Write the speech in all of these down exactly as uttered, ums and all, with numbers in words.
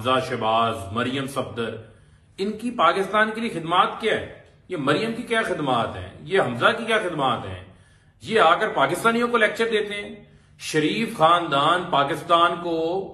हमजा शहबाज, मरियम सफदर, इनकी पाकिस्तान के लिए खिदमात क्या है? ये मरियम की क्या खिदमात हैं? ये हमजा की क्या खिदमात हैं? ये आकर पाकिस्तानियों को लेक्चर देते हैं। शरीफ खानदान पाकिस्तान को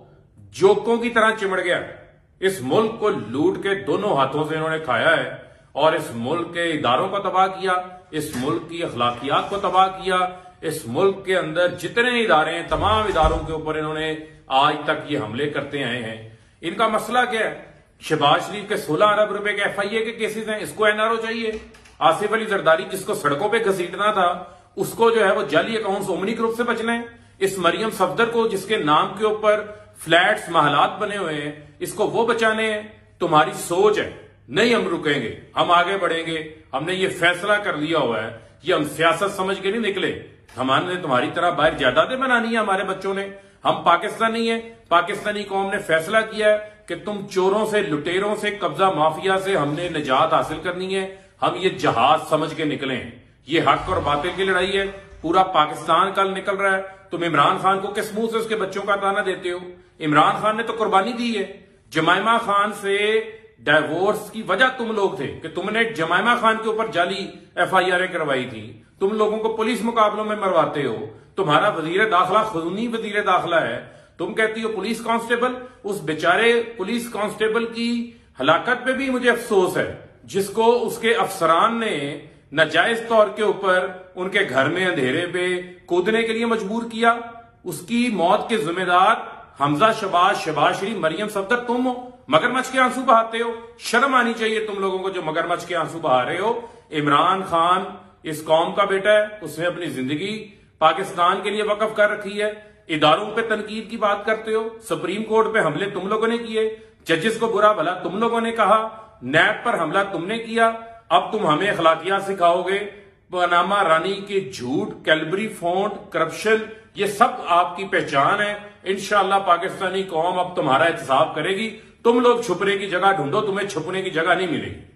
जोकों की तरह चिमड़ गया। इस मुल्क को लूट के दोनों हाथों से इन्होंने खाया है और इस मुल्क के इदारों को तबाह किया, इस मुल्क की अखलाकियात को तबाह किया। इस मुल्क के अंदर जितने इदारे हैं, तमाम इदारों के ऊपर इन्होंने आज तक ये हमले करते आए हैं। इनका मसला क्या है? शहबाज शरीफ के सोलह अरब रुपए के एफ आई ए के केसेस हैं, इसको एनआरओ चाहिए। आसिफ अली जरदारी जिसको सड़कों पे घसीटना था, उसको जो है वो जाली अकाउंट्स ओमनी ग्रुप से बचना है। इस मरियम सफदर को जिसके नाम के ऊपर फ्लैट्स महलात बने हुए हैं, इसको वो बचाने हैं। तुम्हारी सोच है नहीं हम रुकेंगे, हम आगे बढ़ेंगे, हमने ये फैसला कर लिया हुआ है। ये हम सियासत समझ के नहीं निकले, हमने तुम्हारी तरह बाहर जायदादें बनानी है हमारे बच्चों ने। हम पाकिस्तानी है, पाकिस्तानी कौम ने फैसला किया है कि तुम चोरों से, लुटेरों से, कब्जा माफिया से हमने निजात हासिल करनी है। हम ये जहाज समझ के निकले हैं। ये हक और बातिल की लड़ाई है। पूरा पाकिस्तान कल निकल रहा है। तुम इमरान खान को किस मुंह से उसके बच्चों का ताना देते हो? इमरान खान ने तो कुर्बानी दी है। जमाइमा खान से डाइवोर्स की वजह तुम लोग थे कि तुमने जमाइमा खान के ऊपर जाली एफ आई आर करवाई थी। तुम लोगों को पुलिस मुकाबलों में मरवाते हो। तुम्हारा वजीर दाखिला खूनी वजीर दाखिला है। तुम कहती हो पुलिस कांस्टेबल। उस बेचारे पुलिस कांस्टेबल की हलाकत पे भी मुझे अफसोस है, जिसको उसके अफसरान ने नाजायज तौर के ऊपर उनके घर में अंधेरे पे कूदने के लिए मजबूर किया। उसकी मौत के जिम्मेदार हमजा शहबाज, शहबाज शरीफ, मरियम सफदर तुम हो। मगरमच्छ के आंसू बहाते हो। शर्म आनी चाहिए तुम लोगों को जो मगरमच्छ के आंसू बहा रहे हो। इमरान खान इस कौम का बेटा है, उसने अपनी जिंदगी पाकिस्तान के लिए वक्फ कर रखी है। इदारों पे तनकीद की बात करते हो। सुप्रीम कोर्ट पे हमले तुम लोगों ने किए, जजेस को बुरा भला तुम लोगों ने कहा, नैब पर हमला तुमने किया। अब तुम हमें अखलाकियात सिखाओगे। पनामा रानी के झूठ, कैलबरी फोर्ट, करप्शन, ये सब आपकी पहचान है। इंशाअल्लाह पाकिस्तानी कौम अब तुम्हारा एहतसाब करेगी। तुम लोग छुपने की जगह ढूंढो, तुम्हें छुपने की जगह नहीं मिलेगी।